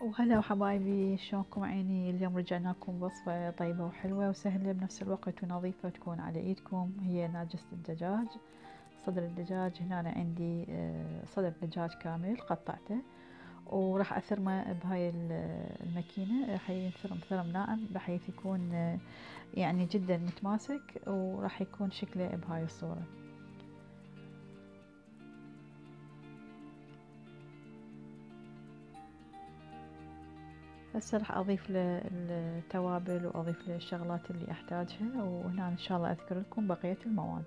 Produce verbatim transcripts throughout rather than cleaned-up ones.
وهلا وحبايبي، شلونكم عيني؟ اليوم رجعنا لكم بوصفة طيبة وحلوة وسهلة بنفس الوقت ونظيفة وتكون على ايدكم. هي ناجسة الدجاج، صدر الدجاج. هنا أنا عندي آه، صدر دجاج كامل قطعته وراح أثرمه بهاي الماكينة. راح ينثرم ثرم ناعم بحيث يكون آه، يعني جدا متماسك، وراح يكون شكله بهاي الصورة. هسه راح اضيف له التوابل واضيف له الشغلات اللي احتاجها، وهنا ان شاء الله اذكر لكم بقية المواد.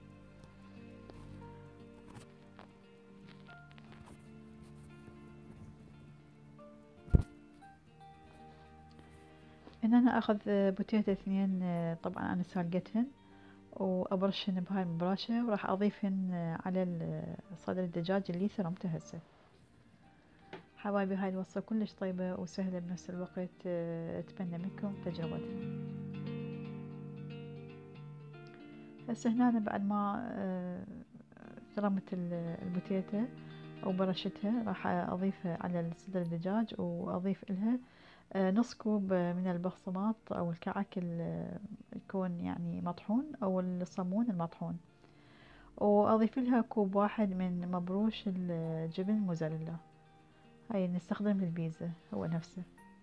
هنا انا اخذ بوتيتا اثنين، طبعا انا سالقتهن وابرشهن بهاي المبراشة، وراح اضيفهن على صدر الدجاج اللي ثرمته هسه. حبايبي هاي الوصفة كلش طيبة وسهلة بنفس الوقت، اتمنى منكم تجربتها. هسه هنا أنا بعد ما ثرمت البوتيتا وبرشتها راح اضيفها على صدر الدجاج، واضيف لها نص كوب من البقسماط او الكعك يكون يعني مطحون او الصمون المطحون، واضيف لها كوب واحد من مبروش الجبن موزاريلا. هاي نستخدم للبيتزا هو نفسه.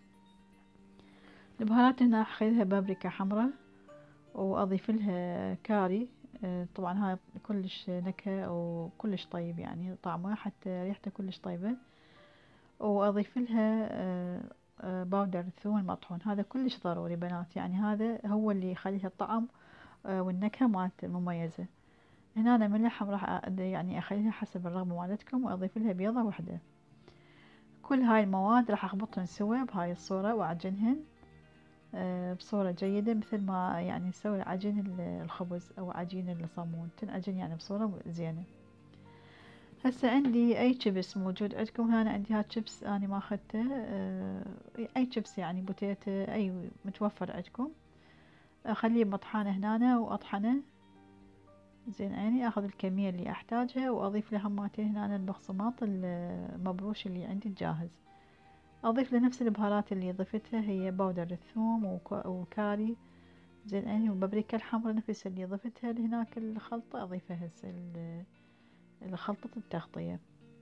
البهارات هنا اخذها بابريكا حمراء، واضيف لها كاري. طبعا هاي كلش نكهة وكلش طيب، يعني طعمه حتى ريحته كلش طيبة. واضيف لها باودر الثوم المطحون، هذا كلش ضروري بنات، يعني هذا هو اللي يخليها الطعم والنكهة مالت مميزة. هنا أنا ملح راح يعني اخليها حسب الرغبة مالتكم، واضيف لها بيضة واحدة. كل هاي المواد راح اخبطهن سوا بهاي الصورة واعجنهن بصورة جيدة، مثل ما يعني نسوي عجين الخبز او عجين الصامون، تنعجن يعني بصورة زينة. هسه عندي اي شيبس موجود عندكم، هنا عندي هاد شيبس اني ما اخذته، اي شيبس يعني بوتيتا اي متوفر عندكم، اخليه بمطحنة هنا واطحنه زين عيني. اخذ الكمية اللي احتاجها واضيف له هماتين هنا البقسماط المبروش اللي عندي جاهز. اضيف له نفس البهارات اللي ضفتها، هي باودر الثوم وكاري زين عيني، وبابريكا الحمراء نفس اللي ضفتها لهناك الخلطة اضيفها هسه الخلطة التغطية.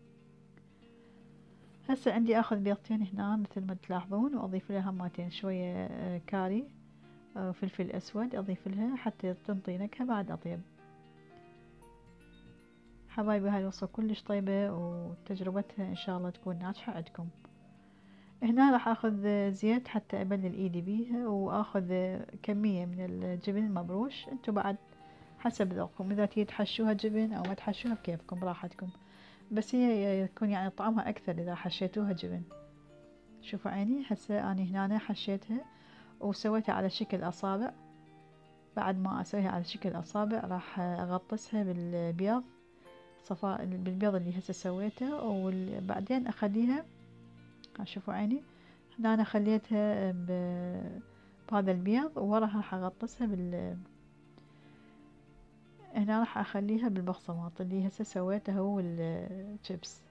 هسه عندي اخذ بيضتين هنا مثل ما تلاحظون، واضيف لها هماتين شوية كاري وفلفل اسود اضيف لها حتى تنطي نكهة بعد اطيب. حبايبي هاي الوصفة كلش طيبة وتجربتها ان شاء الله تكون ناجحة عندكم. هنا راح اخذ زيت حتى ابلل ايدي بيها، واخذ كمية من الجبن المبروش، انتو بعد حسب ذوقكم، اذا تريد تحشوها جبن او ما تحشوها بكيفكم براحتكم، بس هي يكون يعني طعمها اكثر اذا حشيتوها جبن. شوفوا عيني هسه اني هنا حشيتها وسويتها على شكل اصابع. بعد ما اسويها على شكل اصابع راح اغطسها بالبيض، صفاء بالبيض اللي هسه سويته، وبعدين اخليها. شوفوا عيني هنا انا خليتها بهذا البيض، ووراها راح اغطسها بال هنا راح اخليها بالبقسماط اللي هسه سويته هو الشيبس.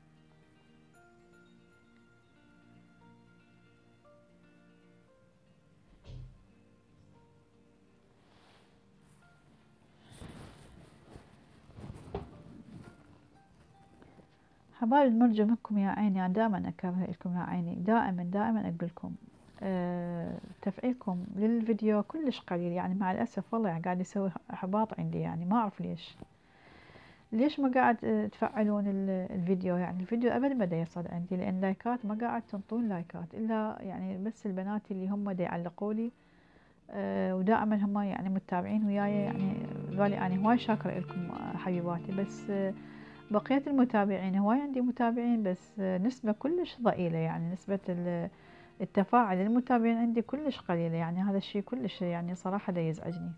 حبايب المرجو منكم يا عيني، يعني دائما اكرر لكم يا عيني، دائما دائما اقول لكم أه تفعيلكم للفيديو كلش قليل، يعني مع الاسف والله يعني قاعد يسوي احباط عندي، يعني ما اعرف ليش ليش ما قاعد تفعلون الفيديو. يعني الفيديو ابد ما دا يصل عندي، لان لايكات ما قاعد تنطون لايكات الا يعني بس البنات اللي هم دا يعلقوا لي، أه ودائما هم يعني متابعين وياي، يعني ذولي انا هواي شاكرة لكم حبيباتي. بس أه بقية المتابعين هواي عندي متابعين، بس نسبة كلش ضئيلة، يعني نسبة التفاعل المتابعين عندي كلش قليلة، يعني هذا الشي كلش يعني صراحة دا يزعجني.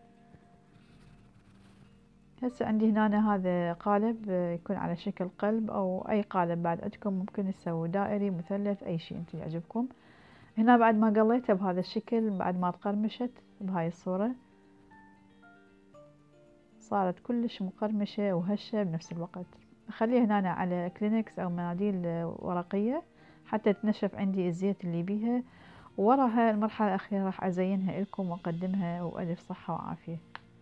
هسه عندي هنا هذا قالب يكون على شكل قلب، او اي قالب بعد عندكم ممكن تسوي دائري مثلث اي شي انتو يعجبكم. هنا بعد ما قليته بهذا الشكل، بعد ما تقرمشت بهاي الصورة، صارت كلش مقرمشة وهشة بنفس الوقت. اخليها هنا على كلينكس او مناديل ورقية حتى تنشف عندي الزيت اللي بيها. ووراها المرحلة الأخيرة راح أزينها لكم وأقدمها، وألف صحة وعافية.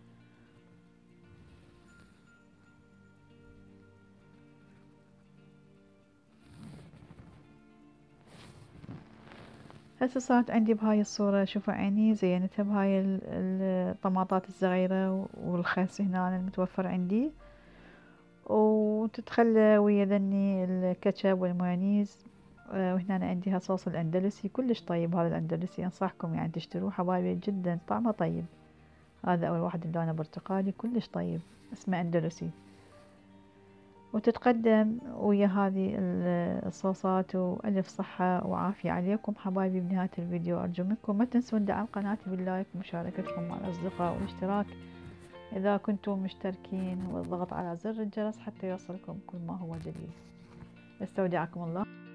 هسه صارت عندي بهاي الصورة، شوفوا عيني زينتها بهاي الطماطات الصغيرة والخس هنا المتوفر عندي، وتتخلى ويا ذني الكاتشب والمايونيز. وهنا عندي صوص الأندلسي كلش طيب، هذا الأندلسي أنصحكم يعني تشتروه حبايبي، جدا طعمه طيب. هذا أول واحد اللونه برتقالي كلش طيب، اسمه أندلسي. وتتقدم ويا هذه الصوصات، وألف صحة وعافية عليكم حبايبي. بنهاية الفيديو أرجو منكم ما تنسون دعم قناتي باللايك ومشاركتكم مع الأصدقاء والاشتراك إذا كنتم مشتركين، والضغط على زر الجرس حتى يوصلكم كل ما هو جديد. استودعكم الله.